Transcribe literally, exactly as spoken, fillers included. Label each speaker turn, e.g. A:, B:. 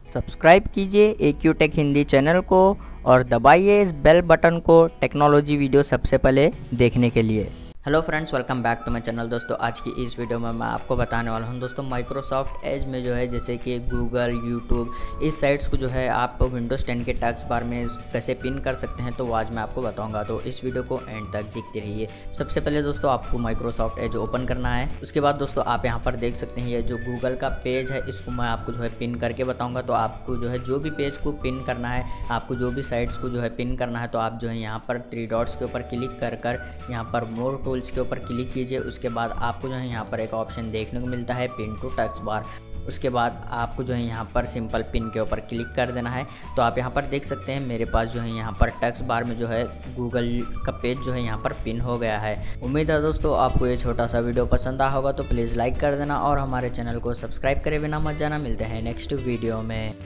A: Subscribe कीजिए A Q tech Hindi channel को और दबाइए इस बेल बटन को टेक्नोलॉजी वीडियो सबसे पहले देखने के लिए। Hello friends, welcome back to my channel. दोस्तों आज की इस वीडियो में मैं आपको बताने वाला हूं दोस्तों माइक्रोसॉफ्ट एज में जो है जैसे कि गूगल, यूट्यूब, इस साइट्स को जो है आप विंडोज़ टेन के टैक्स बार में कैसे पिन कर सकते हैं, तो वो आज मैं आपको बताऊंगा। तो इस वीडियो को एंड तक देखते रहिए। सबसे पहले दोस्तों आपको माइक्रोसॉफ्ट एज ओपन करना है। उसके बाद दोस्तों आप यहाँ पर देख सकते हैं ये जो गूगल का पेज है, इसको मैं आपको जो है पिन करके बताऊँगा। तो आपको जो है जो भी पेज को पिन करना है, आपको जो भी साइट्स को जो है पिन करना है, तो आप जो है यहाँ पर थ्री डॉट्स के ऊपर क्लिक कर कर यहाँ पर मोर टूल्स के ऊपर क्लिक कीजिए। उसके बाद आपको जो है यहाँ पर एक ऑप्शन देखने को मिलता है पिन टू टेक्स्ट बार। उसके बाद आपको जो है यहाँ पर सिंपल पिन के ऊपर क्लिक कर देना है। तो आप यहाँ पर देख सकते हैं मेरे पास जो है यहाँ पर टेक्स्ट बार में जो है गूगल का पेज जो है यहाँ पर पिन हो गया है। उम्मीद है दोस्तों आपको ये छोटा सा वीडियो पसंद आया होगा, तो प्लीज़ लाइक कर देना और हमारे चैनल को सब्सक्राइब करे बिना मत जाना। मिलते हैं नेक्स्ट वीडियो में।